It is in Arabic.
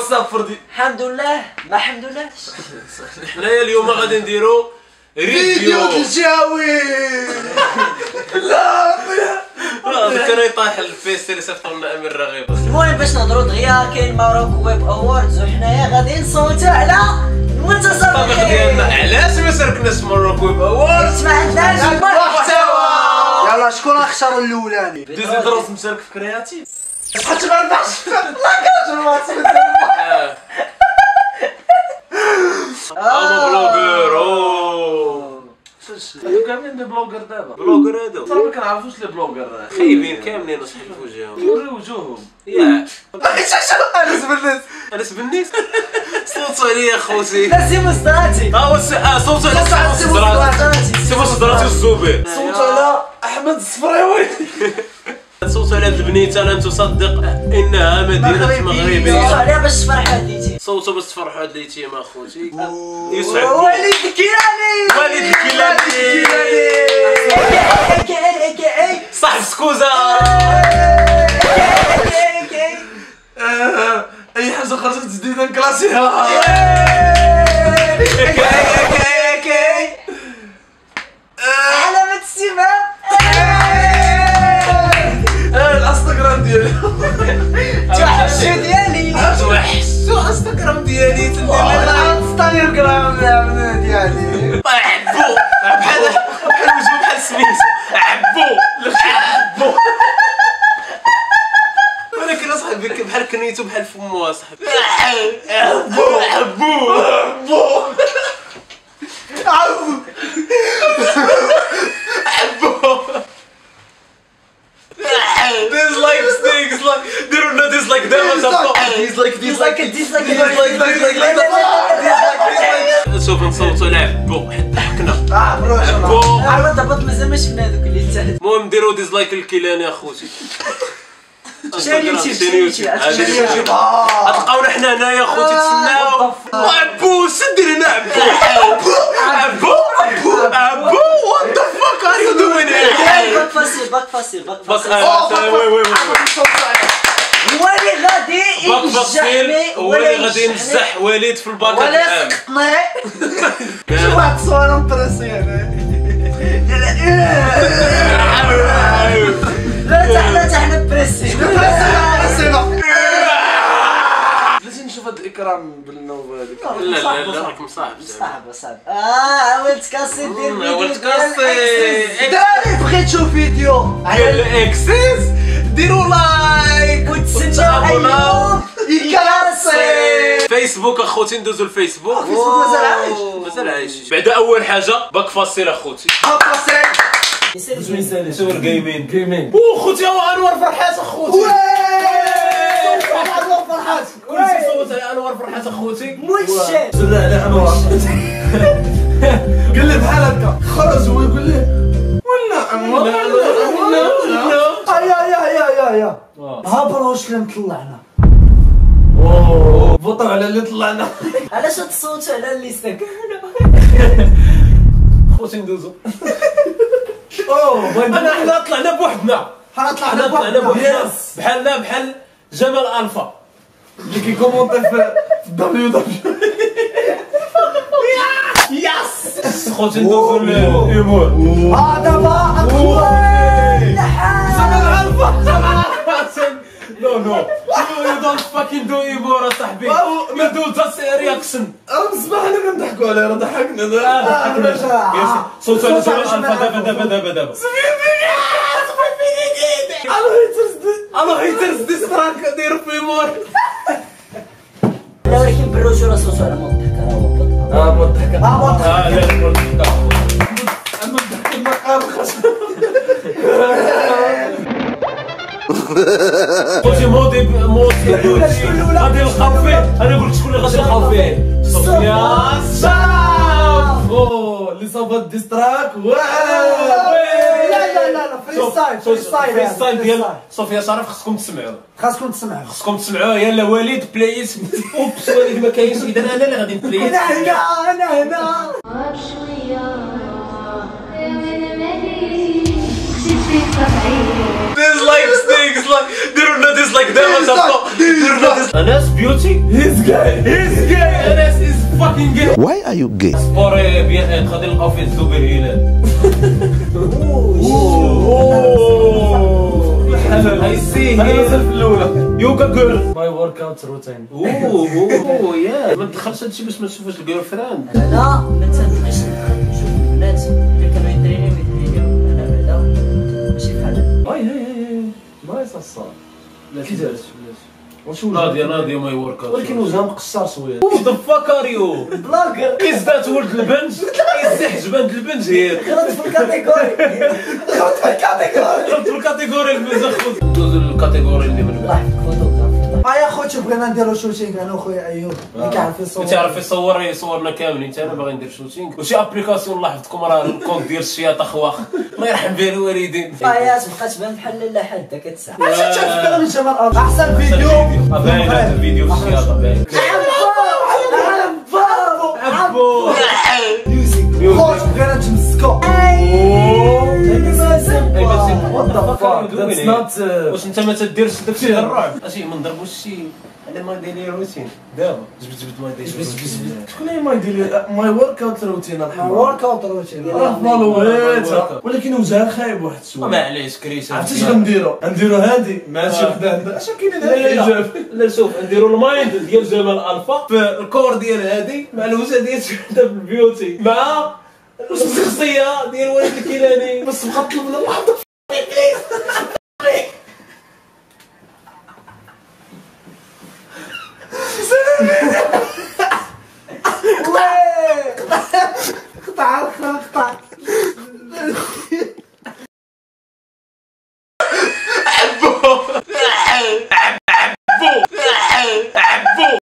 الصفر دي. الحمد لله ما الحمد لله. حنايا اليوم غادي نديرو فيديو الجاوي. لا كان يطيح الفيس اللي صيفطوا لنا امير الرغيب. المهم باش نهضروا دغيا كاين ماروك ويب اووردز وحنايا غادي نصوتوا على المتصرفين ديالنا. علاش ما شاركناش ماروك ويب اووردز؟ ما عندناش محتوى. يلا شكون اختار الاولاني؟ ديزيدروس مشارك في كرياتيف. حيت ما نبحش والله كنجرب. بلوغر. هادو كاملين دي بلوغر دابا. بلوغر هادو صراحه ما كنعرفوش لي بلوغر خايبين كاملين اصاحبي في وجههم. يوري وجوههم. ياك انس بالناس. انس بالنيس صوتوا عليا خوتي. لا سي مصدراتي. صوتوا على سي مصدراتي الزبير. صوتوا على احمد الصفراوي. صوتوا على هاد البنيته لن تصدق انها مدينه مغربيه. صوتوا عليها باش تفرح هاديتي. صوتوا باش تفرحوا هاد اليتيم اخوتي. يوسف وليد الكيلاني. وليد الكيلاني صاحب سكوزا. اي حاجه خرجت جديده نكلاسيها. علامة استفهام. الانستغرام ديالي. توحشوا ديالي. توحشوا انستغرام ديالي تندير الانستغرام ديالي. عبو بحال وجهو بحال سميتو عبو. ولكن اصاحبي بحال كنيتو بحال فمو اصاحبي. عبو ديسلايك ستيكس ديروا لنا ديسلايك دابا شوف نصوتوا على عبو حيت ضحكنا. عبو عرفت هبط مازال ما شفنا هذوك اللي تحت. المهم ديروا ديسلايك للكيلاني اخوتي. غتلقاونا حنا هنايا اخوتي تسناو. عبو شد لنا عبو وات ذا فاك ار يو دوين هير. باك فاصيل هو اللي غادي ينجح وليد في الباك ولا العام. سقطني. شي واحد صوره مبرسي لا حنا بريسي. بلاتي نشوف هاد الاكرام بالنوبه هذيك. لا راك مصاحب صاحب عاولت كاسي دير فيديو. عاولت كاسي. داري بغيت تشوف فيديو ديال الاكسيس ديروا لايك وتسناو اليوم يكاسي. فيسبوك اخوتي ندوزو الفيسبوك. مازال عايش بعدا اول حاجه باك فاصيل اخوتي. شنو الجيمين خوتي هو انور فرحات اخوتي. انور فرحات كلشي صوت على انور فرحات اخوتي. موشي لا على انور. قال لي بحال هكا خرج هو يقول لي ولا انور يا هابروش اللي طلعنا. فوطوا على اللي طلعنا. علاش تصوتوا على اللي سكن؟ خوتي ندوزو. حنا طلعنا بوحدنا. طلعنا بوحدنا بحال جمال الفا اللي كيكومونتي في دبليو دبليو. ياس خوتي ندوزو الامور. دابا جمال الفا. نو you don't fucking do ايمور اصاحبي. you do just reaction. بصباح حنا كنضحكوا عليه راه ضحكنا. صوتوا على جمال الفا دابا. الله هيترز ديستراك ديروا في ايمور. لا ولكن بالرجوله صوتوا على مضحك راه مضحك. لا مضحك المقام خشب. خوتي مودي غادي نلقاو فيه. انا قلت شكون اللي غادي نلقاو فيه. صوفيا صاف اللي صابت ديستراك. فريستايل ديال صوفيا شرف. خاصكم تسمعوه. يلا وليد بلايس. اوبس وليد ما كاينش. اذا انا اللي غادي نبلايس. انا هنا ديسلايك ستيكس ديروا لنا ديسلايك دابا. Anas beauty. He's gay. Anas is fucking gay. Why are you gay? سبور بيان غادي نلقاو فيه الزوبر هلال. I see. انا مازال في الاولى. يوغا جيرل. ماي ورك اوت روتين. يا ما تدخلش هادشي باش ما تشوفش الجيرل فريند. انا ما تنبغيش نشوف البنات اللي كانوا يدرينيو انا بعدا ماشي بحال ما يصصر. كي دارت واش ناضيه ماي ورك اوت. ولكن وجهها مقصر شويه. Who the fuck are you? بلاغر. Is that ولد البنج؟ Is حجبان البنج هي؟ غلط في الكاتيجوري. غلط في الكاتيجوري البنج اخويا. ندوز للكاتيجوري اللي من بعد. يا خوتي بغينا نديرو شوتينغ انا وخويا ايوب اللي كيعرف يصور. تعرف يصورنا كاملين. انا باغي ندير شوتينغ وشي ابليكاسيون لاحظتكم راه الكونت ديال الشياط اخواخ. الله يرحم بها الوالدين. فايات بقات تبان بحال لا حده كتسعى. عرفتي تفكر من جمال الارض احسن فيديو. باين هذا الفيديو في الشياطه باين. عبو خوت بغينا نتمسكو. واش انت ما تديرش داكشي الرعب؟ اجي ما نضربوش شي على ما ديري روتين دابا جبت ما ديري شكون هي ماي ورك اوت روتين الحمد ورك اوت روتين راه فالويتها ولكن وجهها خايب واحد شويه. معليش كريس عرفتي اش غنديرو هادي ماشي وحده عندها اش كاين هذا الاجابه. لا شوف نديرو المايند ديال جمال الفا في الكور ديال هادي مع الوجه ديال شهده في البيوتي مع الشخصيه ديال ولد الكيلاني. بس بقى طلب لنا لحظه بليز